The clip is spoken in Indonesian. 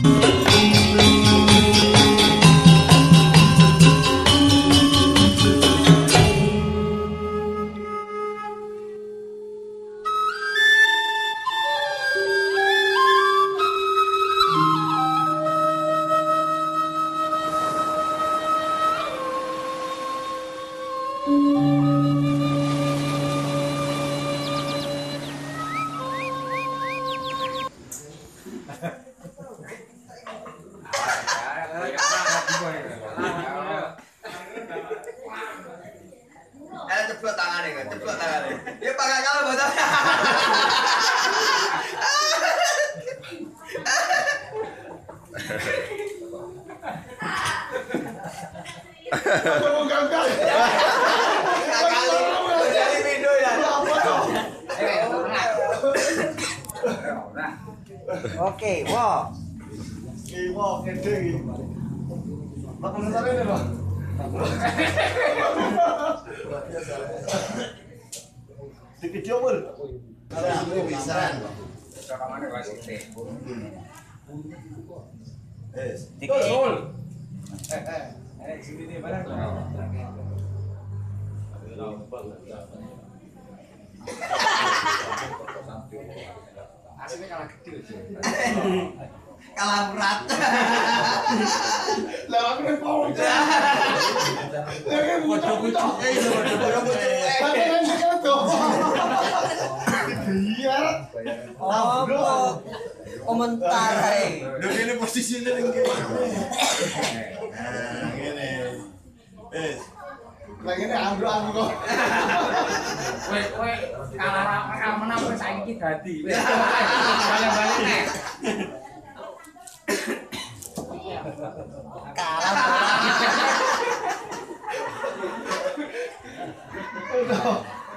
Ceplok tangannya, ceplok tangannya. Dia pakai kalau botolnya. Oke, wow. Wow, gede iki. Makan sare ini, Pak. Dikit yo, Bul. Ada pisan. Kamane wae Dikit. sini nih barang. Aslinya kalah kecil sih. Kalah berat. Lah aku nek mau. Lagi butuh-butuh. Biar. Oh, komentar hai. Udah ini posisinya ning kene. Nah, ngene. Lagi ini ambruk kok. Kowe kalah menang wis saiki dadi. Balik-balik nek.